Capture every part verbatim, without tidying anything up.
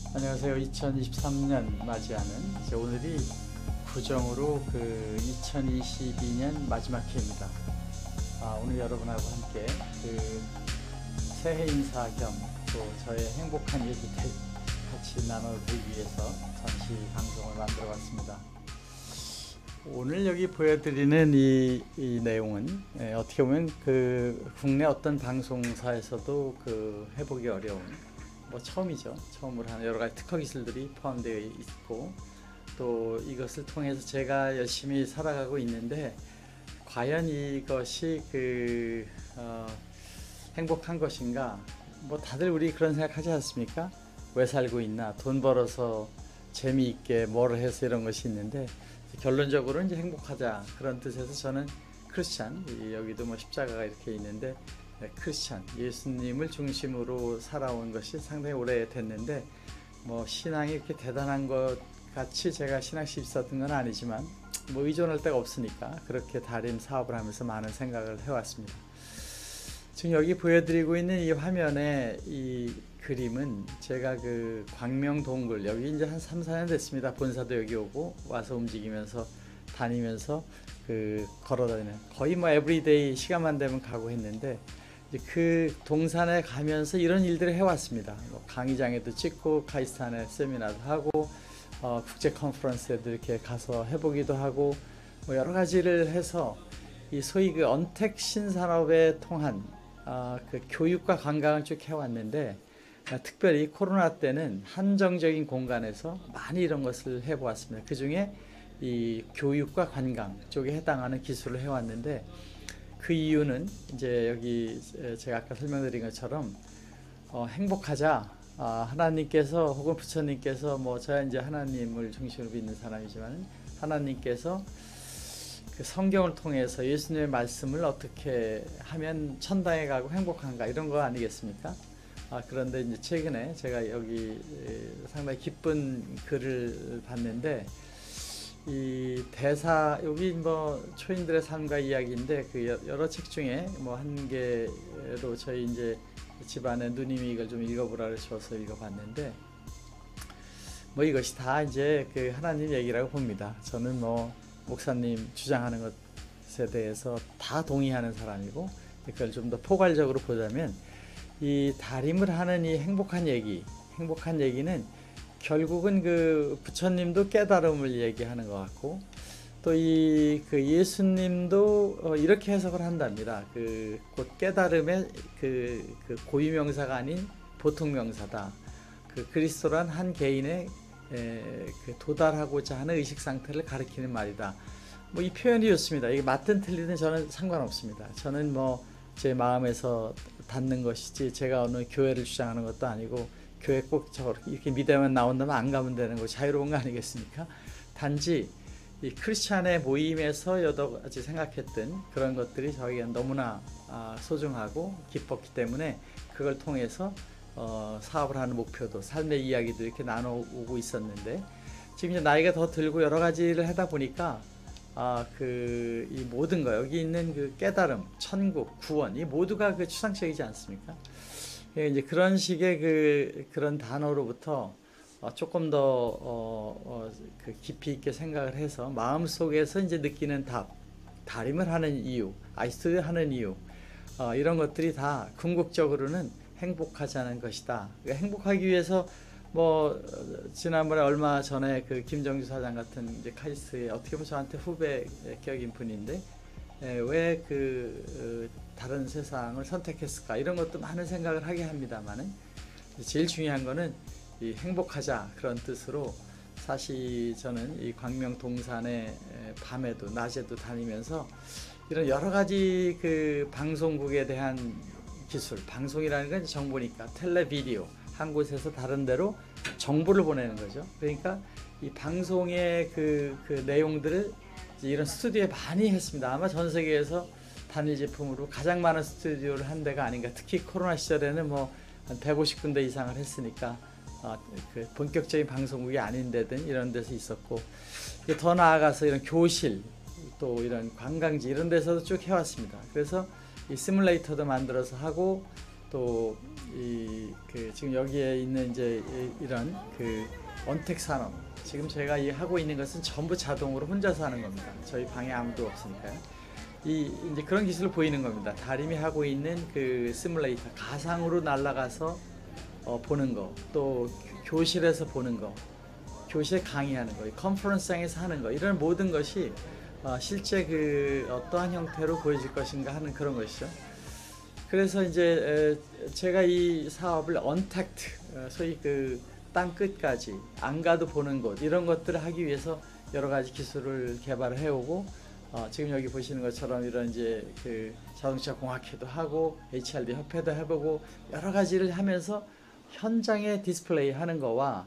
안녕하세요. 이천이십삼 년 맞이하는 이제 오늘이 구정으로 그 이천이십이 년 마지막 회입니다. 아, 오늘 여러분하고 함께 그 새해 인사 겸 또 저의 행복한 얘기들 같이 나눠드리기 위해서 잠시 방송을 만들어 봤습니다. 오늘 여기 보여드리는 이, 이 내용은 예, 어떻게 보면 그 국내 어떤 방송사에서도 그 해보기 어려운 뭐 처음이죠. 처음으로 하는 여러 가지 특허 기술들이 포함되어 있고 또 이것을 통해서 제가 열심히 살아가고 있는데 과연 이것이 그 어, 행복한 것인가? 뭐 다들 우리 그런 생각하지 않습니까? 왜 살고 있나? 돈 벌어서 재미있게 뭘 해서 이런 것이 있는데 결론적으로 이제 행복하자 그런 뜻에서 저는 크리스찬, 여기도 뭐 십자가가 이렇게 있는데 네, 크리스찬, 예수님을 중심으로 살아온 것이 상당히 오래됐는데 뭐 신앙이 이렇게 대단한 것 같이 제가 신앙심이 있었던 건 아니지만 뭐 의존할 데가 없으니까 그렇게 다림 사업을 하면서 많은 생각을 해왔습니다. 지금 여기 보여드리고 있는 이 화면에 이 그림은 제가 그 광명동굴 여기 이제 한 삼, 사 년 됐습니다. 본사도 여기 오고 와서 움직이면서 다니면서 그 걸어다니는 거의 뭐 에브리데이 시간만 되면 가고 했는데 그 동산에 가면서 이런 일들을 해왔습니다. 뭐 강의장에도 찍고 카이스탄에 세미나도 하고 어, 국제 컨퍼런스에도 이렇게 가서 해보기도 하고 뭐 여러 가지를 해서 이 소위 그 언택 신산업에 통한 어, 그 교육과 관광을 쭉 해왔는데 어, 특별히 코로나 때는 한정적인 공간에서 많이 이런 것을 해보았습니다. 그 중에 이 교육과 관광 쪽에 해당하는 기술을 해왔는데 그 이유는 이제 여기 제가 아까 설명드린 것처럼 어, 행복하자. 아, 하나님께서 혹은 부처님께서 뭐 저야 이제 하나님을 중심으로 믿는 사람이지만 하나님께서 그 성경을 통해서 예수님의 말씀을 어떻게 하면 천당에 가고 행복한가 이런 거 아니겠습니까? 아, 그런데 이제 최근에 제가 여기 상당히 기쁜 글을 봤는데 이 대사 여기 뭐 초인들의 삶과 이야기인데 그 여러 책 중에 뭐 한 개로 저희 이제 집안에 누님이 이걸 좀 읽어보라 그러셔서 읽어봤는데 뭐 이것이 다 이제 그 하나님 얘기라고 봅니다. 저는 뭐 목사님 주장하는 것에 대해서 다 동의하는 사람이고 그걸 좀 더 포괄적으로 보자면 이 다림을 하는 이 행복한 얘기 행복한 얘기는 결국은 그 부처님도 깨달음을 얘기하는 것 같고 또 이 그 예수님도 어 이렇게 해석을 한답니다. 그 곧 깨달음의 그, 그 고유명사가 아닌 보통명사다. 그 그리스도란 한 개인의 에, 그 도달하고자 하는 의식 상태를 가리키는 말이다. 뭐 이 표현이 좋습니다. 이게 맞든 틀리든 저는 상관없습니다. 저는 뭐 제 마음에서 닿는 것이지 제가 어느 교회를 주장하는 것도 아니고 교회 꼭 저렇게 이렇게 믿으면 나온다면 안 가면 되는 거 자유로운 거 아니겠습니까? 단지 이 크리스찬의 모임에서 여러 가지 생각했던 그런 것들이 저에게는 너무나 아, 소중하고 기뻤기 때문에 그걸 통해서 어, 사업을 하는 목표도 삶의 이야기도 이렇게 나눠오고 있었는데 지금 이제 나이가 더 들고 여러 가지를 하다 보니까 아, 그 이 모든 거 여기 있는 그 깨달음, 천국, 구원 이 모두가 그 추상적이지 않습니까? 이제 그런 식의 그 그런 단어로부터 어 조금 더 어 어 그 깊이 있게 생각을 해서 마음 속에서 이제 느끼는 답, 다림을 하는 이유, 아이스를 하는 이유, 어 이런 것들이 다 궁극적으로는 행복하자는 것이다. 그러니까 행복하기 위해서 뭐 지난번에 얼마 전에 그 김정주 사장 같은 이제 카이스트의 어떻게 보면 저한테 후배격인 분인데 왜 그 다른 세상을 선택했을까 이런 것도 많은 생각을 하게 합니다만은 제일 중요한 거는 이 행복하자 그런 뜻으로 사실 저는 이 광명 동산에 밤에도 낮에도 다니면서 이런 여러 가지 그 방송국에 대한 기술 방송이라는 건 정보니까 텔레비디오 한 곳에서 다른 데로 정보를 보내는 거죠. 그러니까 이 방송의 그, 그 내용들을 이런 스튜디오에 많이 했습니다. 아마 전 세계에서 단일 제품으로 가장 많은 스튜디오를 한 데가 아닌가. 특히 코로나 시절에는 뭐 한 백오십 군데 이상을 했으니까 어, 그 본격적인 방송국이 아닌 데든 이런 데서 있었고 더 나아가서 이런 교실 또 이런 관광지 이런 데서도 쭉 해왔습니다. 그래서 이 시뮬레이터도 만들어서 하고 또 이 그 지금 여기에 있는 이제 이- 이런 그 언택 산업, 지금 제가 이 하고 있는 것은 전부 자동으로 혼자서 하는 겁니다. 저희 방에 아무도 없으니까요. 이 이제 그런 기술을 보이는 겁니다. 다림이 하고 있는 그 시뮬레이터, 가상으로 날아가서 어, 보는 거, 또 교실에서 보는 거, 교실에 강의하는 거, 컨퍼런스장에서 하는 거, 이런 모든 것이 어, 실제 그 어떠한 형태로 보여질 것인가 하는 그런 것이죠. 그래서 이제 에, 제가 이 사업을 언택트, 어, 소위 그 땅 끝까지 안 가도 보는 곳, 이런 것들을 하기 위해서 여러 가지 기술을 개발을 해오고, 어, 지금 여기 보시는 것처럼 이런 이제 그 자동차 공학회도 하고 에이치알디 협회도 해보고 여러 가지를 하면서 현장에 디스플레이 하는 거와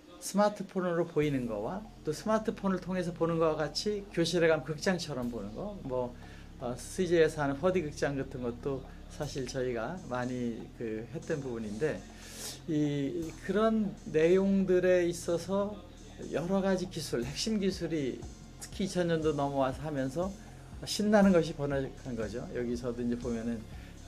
스마트폰으로 보이는 거와 또 스마트폰을 통해서 보는 거와 같이 교실에 가면 극장처럼 보는 거, 뭐 어, 씨제이에서 하는 포디 극장 같은 것도 사실 저희가 많이 그 했던 부분인데, 이 그런 내용들에 있어서 여러 가지 기술, 핵심 기술이 특히 이천 년도 넘어와서 하면서 신나는 것이 번역한 거죠. 여기서도 이제 보면은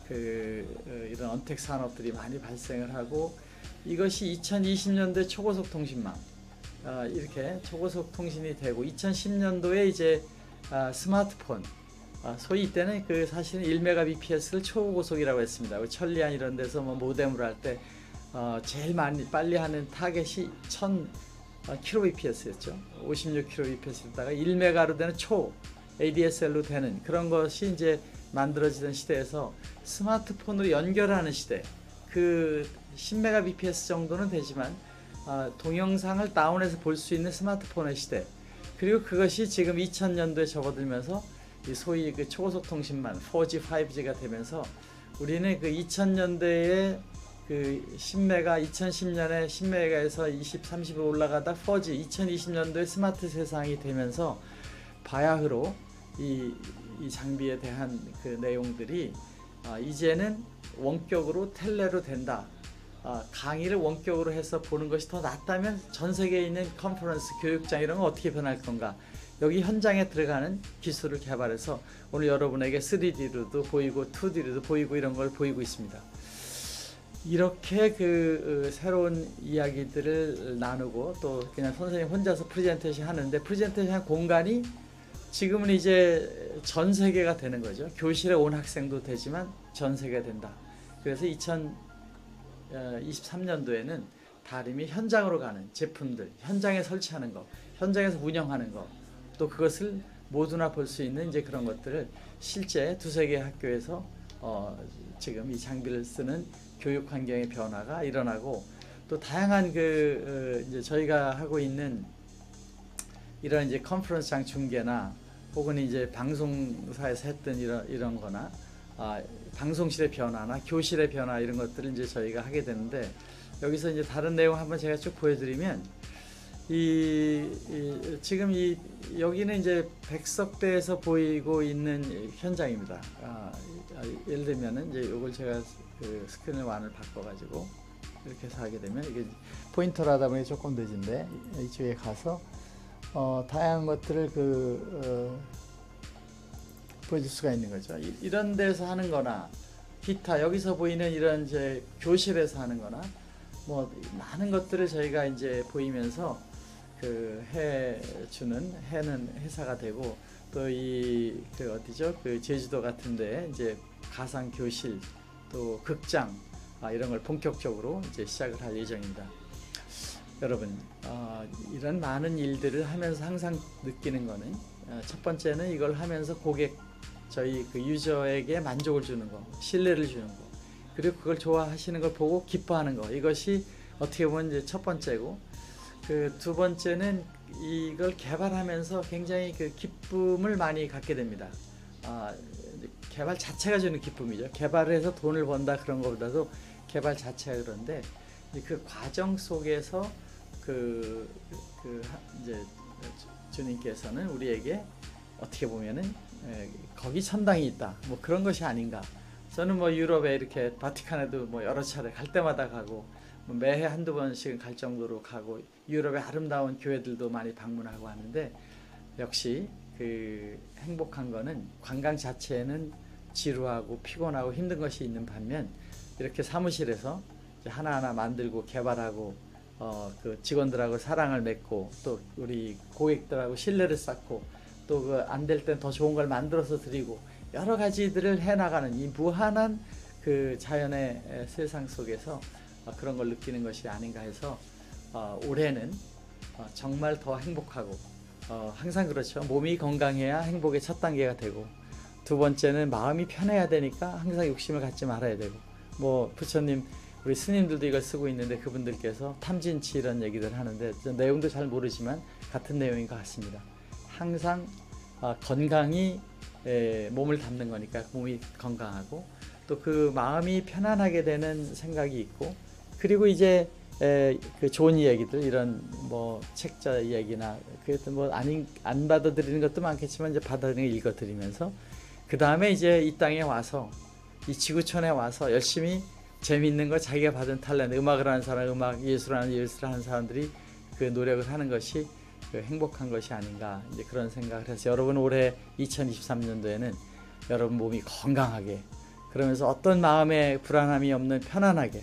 그 어, 이런 언택 산업들이 많이 발생을 하고, 이것이 이천이십 년도에 초고속 통신망, 어, 이렇게 초고속 통신이 되고 이천십 년도에 이제 아, 스마트폰, 아, 소위 이때는 그 사실은 일 메가비피에스를 초고속이라고 했습니다. 천리안 이런 데서 뭐 모뎀으로 할 때 어, 제일 많이 빨리 하는 타겟이 천 킬로비피에스였죠. 오십육 킬로비피에스에다가 일 메가로 되는 초 에이디에스엘로 되는 그런 것이 이제 만들어지던 시대에서 스마트폰으로 연결하는 시대, 그 십 메가비피에스 정도는 되지만 어, 동영상을 다운해서 볼 수 있는 스마트폰의 시대, 그리고 그것이 지금 이천 년도에 접어들면서 이 소위 그 초고속 통신망 포지, 파이브지가 되면서 우리는 그 이천 년대에 그 십 메가, 이천십 년에 십 메가에서 이십, 삼십으로 올라가다 포지, 이천이십 년도에 스마트 세상이 되면서 바야흐로 이, 이 장비에 대한 그 내용들이 아, 이제는 원격으로 텔레로 된다. 아, 강의를 원격으로 해서 보는 것이 더 낫다면 전 세계에 있는 컨퍼런스, 교육장 이런 건 어떻게 변할 건가? 여기 현장에 들어가는 기술을 개발해서 오늘 여러분에게 쓰리디로도 보이고 투디로도 보이고 이런 걸 보이고 있습니다. 이렇게 그 새로운 이야기들을 나누고 또 그냥 선생님 혼자서 프레젠테이션 하는데, 프레젠테이션 공간이 지금은 이제 전 세계가 되는 거죠. 교실에 온 학생도 되지만 전 세계가 된다. 그래서 이천이십삼 년도에는 다림이 현장으로 가는 제품들, 현장에 설치하는 거, 현장에서 운영하는 거, 또 그것을 모두나 볼 수 있는 이제 그런 것들을 실제 두세 개 학교에서 어 지금 이 장비를 쓰는 교육 환경의 변화가 일어나고, 또 다양한 그 어 이제 저희가 하고 있는 이런 이제 컨퍼런스장 중계나 혹은 이제 방송사에서 했던 이런 이런 거나 아, 방송실의 변화나 교실의 변화 이런 것들을 이제 저희가 하게 되는데, 여기서 이제 다른 내용 한번 제가 쭉 보여드리면 이, 이 지금 이 여기는 이제 백석대에서 보이고 있는 현장입니다. 아, 예를 들면은 이제 이걸 제가 그 스크린 완을 바꿔가지고 이렇게 해서 하게 되면 이게 포인터로 하다 보니 조금 늦은데 이쪽에 가서 어, 다양한 것들을 그 어, 보여줄 수가 있는 거죠. 이, 이런 데서 하는 거나 기타 여기서 보이는 이런 이제 교실에서 하는 거나 뭐 많은 것들을 저희가 이제 보이면서 그 해주는 해는 회사가 되고, 또 이 그 어디죠? 그 제주도 같은데 이제 가상 교실 또 극장 아, 이런 걸 본격적으로 이제 시작을 할 예정입니다. 여러분 어, 이런 많은 일들을 하면서 항상 느끼는 거는 어, 첫 번째는 이걸 하면서 고객 저희 그 유저에게 만족을 주는 거, 신뢰를 주는 거, 그리고 그걸 좋아하시는 걸 보고 기뻐하는 거, 이것이 어떻게 보면 이제 첫 번째고, 그 두 번째는 이걸 개발하면서 굉장히 그 기쁨을 많이 갖게 됩니다. 아, 개발 자체가 주는 기쁨이죠. 개발을 해서 돈을 번다 그런 것보다도 개발 자체가 그런데 그 과정 속에서 그, 그 이제 주님께서는 우리에게 어떻게 보면은 에, 거기 천당이 있다 뭐 그런 것이 아닌가. 저는 뭐 유럽에 이렇게 바티칸에도 뭐 여러 차례 갈 때마다 가고 뭐 매해 한두 번씩은 갈 정도로 가고 유럽의 아름다운 교회들도 많이 방문하고 하는데, 역시 그 행복한 거는 관광 자체에는 지루하고 피곤하고 힘든 것이 있는 반면 이렇게 사무실에서 이제 하나하나 만들고 개발하고 어, 그 직원들하고 사랑을 맺고 또 우리 고객들하고 신뢰를 쌓고 또 그 안 될 땐 더 좋은 걸 만들어서 드리고 여러 가지들을 해나가는 이 무한한 그 자연의 세상 속에서 그런 걸 느끼는 것이 아닌가 해서 어, 올해는 어, 정말 더 행복하고 어, 항상 그렇죠. 몸이 건강해야 행복의 첫 단계가 되고 두 번째는 마음이 편해야 되니까 항상 욕심을 갖지 말아야 되고 뭐 부처님 우리 스님들도 이걸 쓰고 있는데 그분들께서 탐진치 이런 얘기들 하는데 내용도 잘 모르지만 같은 내용인 것 같습니다. 항상 어, 건강이 에, 몸을 담는 거니까 몸이 건강하고 또 그 마음이 편안하게 되는 생각이 있고 그리고 이제 에, 그 좋은 얘기들 이런 뭐 책자 얘기나 그것도 뭐 아닌 안 받아들이는 것도 많겠지만 이제 받아들이는 거 읽어드리면서 그 다음에 이제 이 땅에 와서 이 지구촌에 와서 열심히 재미있는 거 자기가 받은 탤런트 음악을 하는 사람 음악 예술을 하는 예술을 하는 사람들이 그 노력을 하는 것이 그 행복한 것이 아닌가 이제 그런 생각을 해서 여러분 올해 이천이십삼 년도에는 여러분 몸이 건강하게 그러면서 어떤 마음의 불안함이 없는 편안하게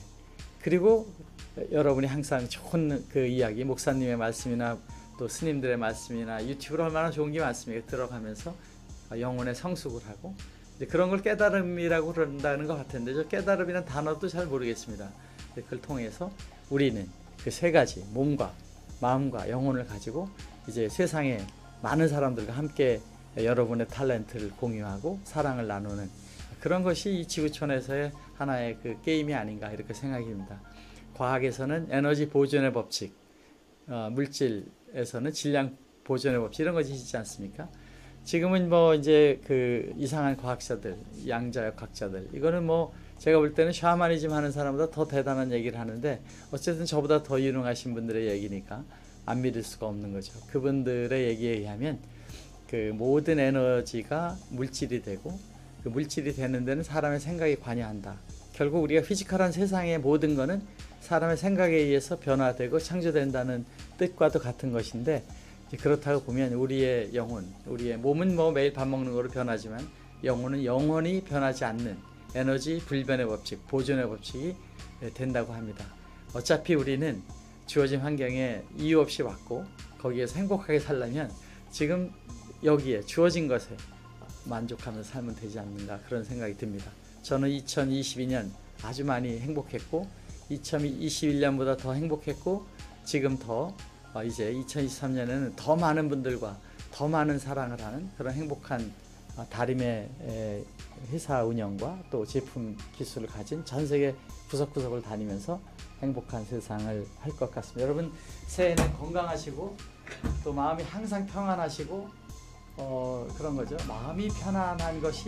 그리고 여러분이 항상 좋은 그 이야기 목사님의 말씀이나 또 스님들의 말씀이나 유튜브로 얼마나 좋은 게 많습니까? 들어가면서 영혼의 성숙을 하고 이제 그런 걸 깨달음이라고 그런다는 것 같은데 저 깨달음이라는 단어도 잘 모르겠습니다. 그걸 통해서 우리는 그 세 가지 몸과 마음과 영혼을 가지고 이제 세상에 많은 사람들과 함께 여러분의 탤런트를 공유하고 사랑을 나누는 그런 것이 이 지구촌에서의 하나의 그 게임이 아닌가 이렇게 생각이 듭니다. 과학에서는 에너지 보존의 법칙, 어, 물질에서는 질량 보존의 법칙 이런 것이 있지 않습니까? 지금은 뭐 이제 그 이상한 과학자들, 양자역 학자들 이거는 뭐 제가 볼 때는 샤머니즘 하는 사람보다 더 대단한 얘기를 하는데 어쨌든 저보다 더 유능하신 분들의 얘기니까 안 믿을 수가 없는 거죠. 그분들의 얘기에 의하면 그 모든 에너지가 물질이 되고 그 물질이 되는 데는 사람의 생각이 관여한다. 결국 우리가 피지컬한 세상의 모든 것은 사람의 생각에 의해서 변화되고 창조된다는 뜻과도 같은 것인데 그렇다고 보면 우리의 영혼, 우리의 몸은 뭐 매일 밥 먹는 거로 변하지만 영혼은 영원히 변하지 않는 에너지 불변의 법칙, 보존의 법칙이 된다고 합니다. 어차피 우리는 주어진 환경에 이유 없이 왔고 거기에서 행복하게 살려면 지금 여기에 주어진 것에 만족하면서 살면 되지 않는가 그런 생각이 듭니다. 저는 이천이십이 년 아주 많이 행복했고 이천이십일 년보다 더 행복했고 지금 더 이제 이천이십삼 년에는 더 많은 분들과 더 많은 사랑을 하는 그런 행복한 다림의 회사 운영과 또 제품 기술을 가진 전 세계 구석구석을 다니면서 행복한 세상을 할 것 같습니다. 여러분 새해는 건강하시고 또 마음이 항상 평안하시고 어, 그런 거죠. 마음이 편안한 것이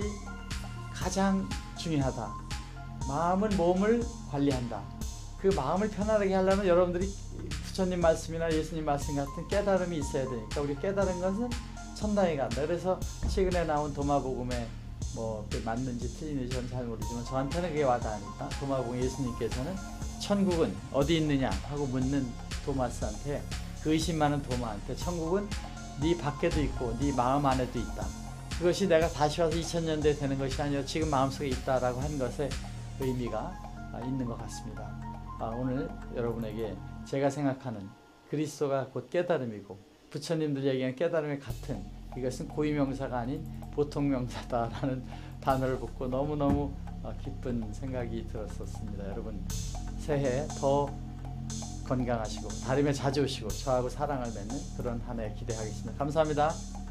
가장 중요하다. 마음은 몸을 관리한다. 그 마음을 편안하게 하려면 여러분들이 부처님 말씀이나 예수님 말씀 같은 깨달음이 있어야 되니까 우리 깨달은 것은 천당에 간다. 그래서 최근에 나온 도마복음에 뭐 맞는지 틀린지 저는 잘 모르지만 저한테는 그게 와닿으니까 도마복음 예수님께서는 천국은 어디 있느냐 하고 묻는 도마스한테 그 의심 많은 도마한테 천국은 네 밖에도 있고 네 마음 안에도 있다. 그것이 내가 다시 와서 이천 년대에 되는 것이 아니라 지금 마음속에 있다라고 한 것에 의미가 있는 것 같습니다. 아, 오늘 여러분에게 제가 생각하는 그리스도가 곧 깨달음이고 부처님들 얘기하는 깨달음이 같은 이것은 고유명사가 아닌 보통명사다라는 단어를 듣고 너무너무 기쁜 생각이 들었었습니다. 여러분 새해 더 건강하시고 다름에 자주 오시고 저하고 사랑을 맺는 그런 한 해 기대하겠습니다. 감사합니다.